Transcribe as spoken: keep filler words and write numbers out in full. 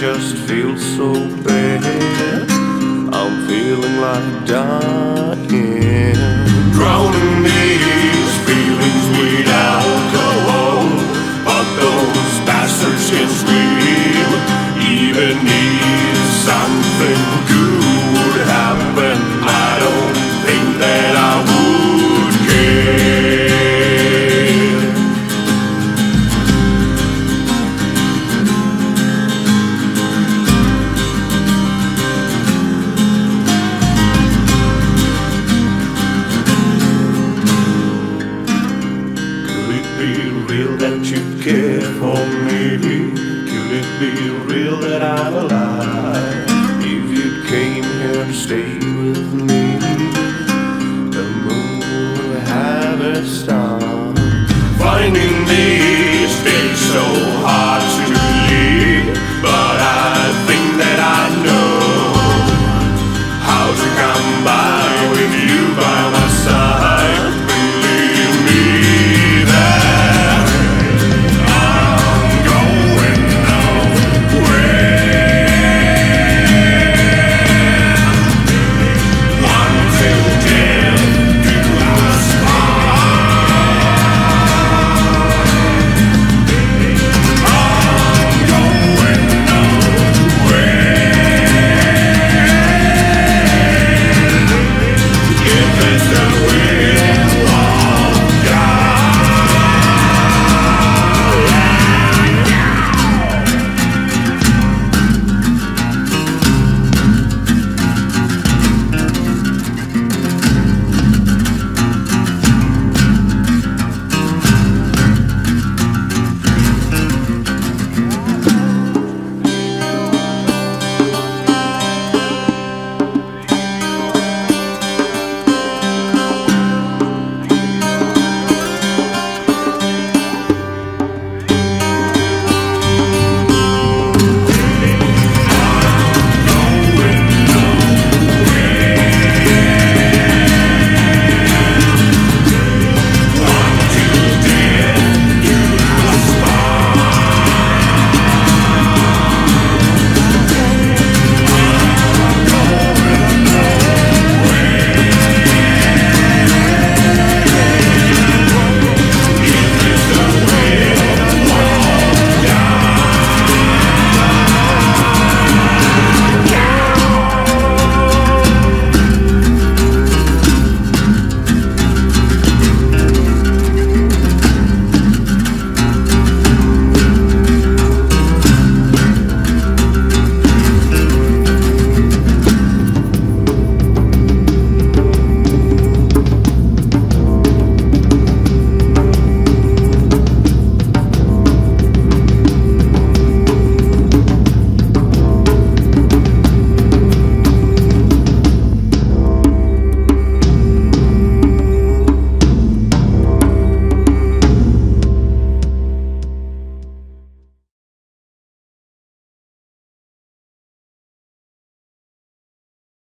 just feels so bad. I'm feeling like dying, drowning these feelings with alcohol. But those bastards can scream, even if something good happened, I don't think that I would care. Real that you care for me? Could it be real that I'm alive? If you came here to stay with me, the moon would have a star. Finding these days so